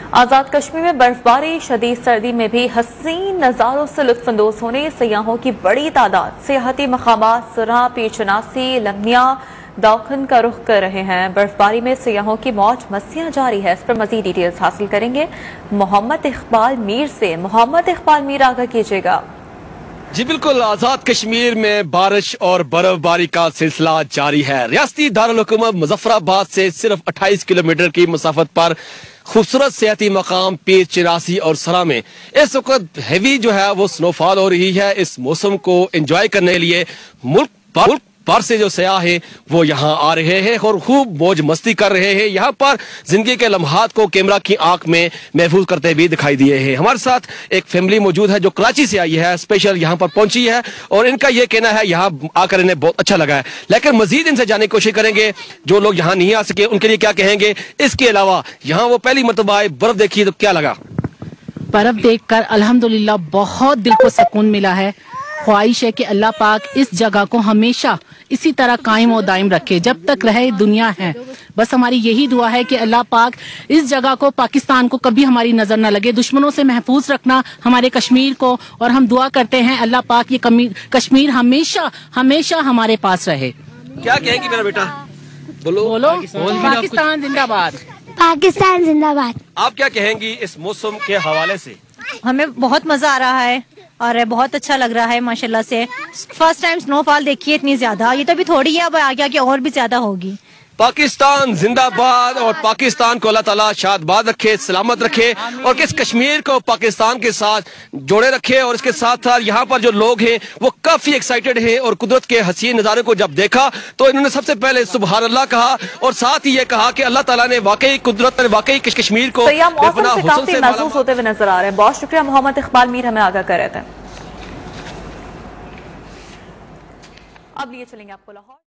आजाद कश्मीर में बर्फबारी, शदीद सर्दी में भी हसीन नजारों से लुत्फानंदोज होने सयाहों की बड़ी तादाद सियाहती मकामात सुरहा, पीर चनासी, लम्बिया, दाउखन का रुख कर रहे हैं। बर्फबारी में सयाहों की मौज मस्तियां जारी है। इस पर मजीद डिटेल्स हासिल करेंगे मोहम्मद इकबाल मीर से। मोहम्मद इकबाल मीर, आगाह कीजिएगा। जी बिल्कुल, आजाद कश्मीर में बारिश और बर्फबारी का सिलसिला जारी है। रियासती दारुल हुकूमत मुजफ्फराबाद से सिर्फ 28 किलोमीटर की मसाफत पर खूबसूरत सियाती मकाम पीर चनासी और सरा में इस वक्त हैवी जो है वो स्नोफॉल हो रही है। इस मौसम को एंजॉय करने के लिए मुल्क पर से जो सयाह हैं वो यहाँ आ रहे हैं और खूब मौज मस्ती कर रहे हैं। यहाँ पर जिंदगी के लम्हात को कैमरा की आंख में महफूज करते भी दिखाई दिए हैं। हमारे साथ एक फैमिली मौजूद है जो कराची से आई है, स्पेशल यहाँ पर पहुंची है और इनका ये कहना है यहाँ आकर इन्हें बहुत अच्छा लगा है। लेकिन मजीद इनसे जानने की कोशिश करेंगे जो लोग यहाँ नहीं आ सके उनके लिए क्या कहेंगे। इसके अलावा यहाँ वो पहली मरतबा आए, बर्फ देखी तो क्या लगा? बर्फ देखकर अल्हम्दुलिल्लाह बहुत दिल को सुकून मिला है। ख्वाहिश है कि अल्लाह पाक इस जगह को हमेशा इसी तरह कायम और दायम रखे जब तक रहे दुनिया है। बस हमारी यही दुआ है कि अल्लाह पाक इस जगह को, पाकिस्तान को कभी हमारी नजर न लगे, दुश्मनों से महफूज रखना हमारे कश्मीर को। और हम दुआ करते हैं अल्लाह पाक ये कश्मीर हमेशा हमेशा हमारे पास रहे। क्या कहेंगी मेरा बेटा? बोलो बोलो पाकिस्तान जिंदाबाद, पाकिस्तान जिंदाबाद। आप क्या कहेंगी इस मौसम के हवाले से? हमें बहुत मजा आ रहा है और बहुत अच्छा लग रहा है माशाल्लाह से। फर्स्ट टाइम स्नोफॉल देखी है इतनी ज्यादा, ये तो अभी थोड़ी है, अब आगे आगे और भी ज्यादा होगी। पाकिस्तान जिंदाबाद और पाकिस्तान को अल्लाह ताला शादबाद रखे, सलामत रखे और किस कश्मीर को पाकिस्तान के साथ जोड़े रखे। और इसके साथ साथ यहाँ पर जो लोग हैं वो काफी एक्साइटेड हैं और कुदरत के हसीन नज़ारे को जब देखा तो इन्होंने सबसे पहले सुबहान अल्लाह कहा और साथ ही ये कहा कि अल्लाह ताला ने वाकई कुदरत ने वाकई कश्मीर को काफी महसूस होते हुए नजर आ रहे हैं। बहुत शुक्रिया मोहम्मद इकबाल मीर, हमें आगाह कर रहे थे। अब लिए चलेंगे आपको लाहौर।